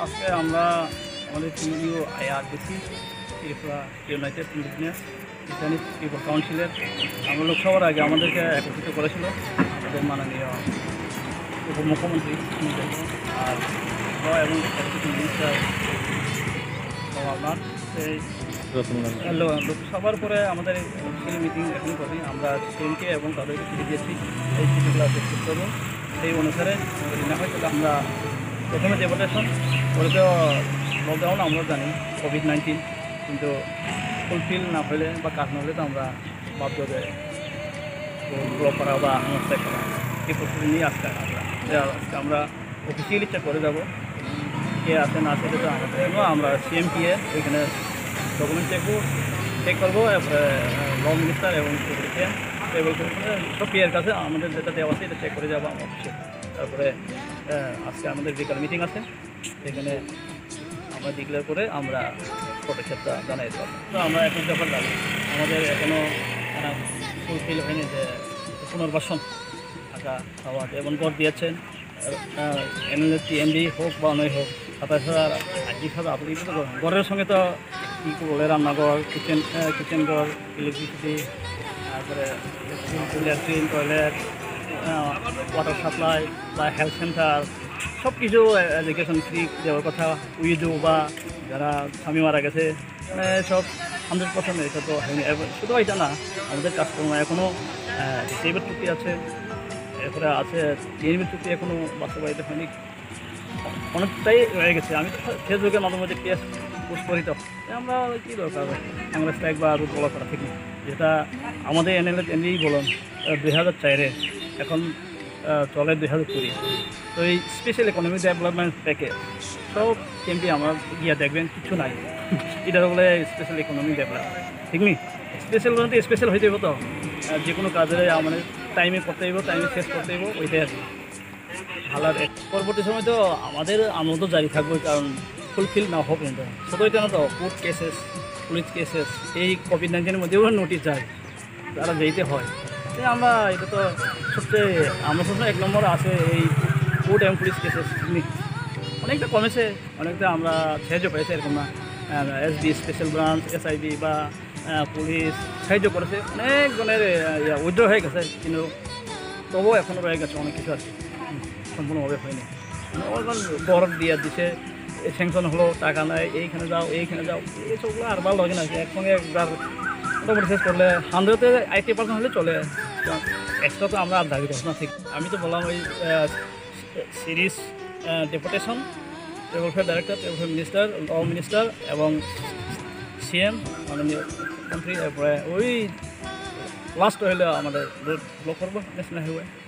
আজকে আমরা আমাদের TU IRBC Tripura united indigenous Islamic people কাউন্সিলের আমরা লোকসভার আগে আমাদেরকে একত্রিত করেছিল আমাদের মাননীয় উপমুখ্যমন্ত্রী আর এবং মিনিস্টার আপনার সেই লোকসভার পরে আমাদের অফিসিয়ালি মিটিং এখন করি আমরা সিএমকে এবং তাদেরকে চিঠি দিয়েছি এই চিঠিগুলো প্রস্তুত করবো সেই অনুসারে যদি না হয় তাহলে আমরা প্রথমে ডেপুটেশন করে তো লকডাউন আমরা জানি কোভিড-19 কিন্তু ফুলফিল না হলে বা কাজ না হলে তো আমরা বাধ্য হয়ে ব্লক করা বা আত্মহত্যা করা এই প্রস্তুতি নিয়ে আজকে আমরা অফিসিয়ালি চেক করে যাবো কে আছে না আছে তো আমাদের জন্য আমরা সিএমপিএ ওইখানে ডকুমেন্ট চেক করবো ল মিনিস্টার এবং সব পিএর কাছে আমাদের যেটা দেওয়া আছে এটা চেক করে যাবো আমার অফিসে। তারপরে আজকে আমাদের বিকাল মিটিং আছে এখানে আমরা ডিক্লেয়ার করে আমরা পদক্ষেপটা জানাই দেবো। তো আমরা এখন ব্যাপার লাগি আমাদের এখনও ফুলফিল হয়নি যে পুনর্বাসন থাকা খাওয়া এবং গড় দিয়েছেন এমএলএ এমডি হোক বা নয় হোক 27,000 20,000 আপনি তো ঘরের সঙ্গে তো কী বলে রান্নাঘর কিচেন ঘর ইলেকট্রিসিটি তারপরে ল্যাট্রিন টয়লেট ওয়াটার সাপ্লাই বা হেলথ সেন্টার সব কিছু এডুকেশন ফ্রি দেওয়ার কথা উইডো বা যারা স্বামী মারা গেছে মানে সব 100% এটা তো হয়নি। শুধু এটা না আমাদের কাজকর্ম এখনও ডিসেবল চুক্তি আছে এরপরে আছে টিএনবি চুক্তি এখনও বাস্তবায়িত হয়নি অনেকটাই রয়ে গেছে। আমি ফেসবুকের মাঝে মাঝে পেজ পোস্ট করি তো আমরা কী দরকার কংগ্রেস ট্যাগ বা রুট বলা করা ঠিক যেটা আমাদের এনএলএ বলুন 2004-এ এখন চলে 2020 তো এই স্পেশাল ইকোনমিক ডেভেলপমেন্ট প্যাকেজ সব এমপি আমরা গিয়া দেখবেন কিছু নাই এটা বলে স্পেশাল ইকোনমিক ডেভেলপমেন্ট ঠিক নি স্পেশাল বলতে স্পেশাল হয়ে যাব তো যে কোনো কাজে আমাদের টাইমে করতে হইব টাইমে শেষ করতে হইব ওইটাই আর কি ভালো। পরবর্তী সময় তো আমাদের আমোদও জারি থাকবে কারণ ফুলফিল না হোক কিন্তু শুধু এটা না তো কোর্ট কেসেস পুলিশ কেসেস এই কোভিড-19-এর মধ্যেও নোটিশ যায় তারা যেতে হয় আমরা এটা তো সবচেয়ে আমরা সবসময় 1 নম্বর আছে এই কোর্ট এবং পুলিশ কেসেস অনেকটা কমেছে অনেকটা আমরা সাহায্য পেয়েছি এরকম না এসবি স্পেশাল ব্রাঞ্চ এসআইবি বা পুলিশ সাহায্য করেছে অনেকজনের উইথড্র হয়ে গেছে কিন্তু তবুও এখনও রয়ে গেছে অনেক কিছু আর কি সম্পূর্ণভাবে হয়নি বরফ দিয়ে দিচ্ছে স্যাংশন হলো টাকা নেয় এইখানে যাও এইসবগুলো আর ভালো লাগে না একসঙ্গে একবার মোটামুটি শেষ করলে 100-80% হলে চলে এক্সট্রা তো আমরা আর দাবি করছি না ঠিক। আমি তো বললাম ওই series deputation welfare director welfare minister law minister এবং সিএম মাননীয় মন্ত্রী এরপরে ওই লাস্ট হইলে আমাদের ব্লক করবো ন্যাশনাল হাইওয়ে।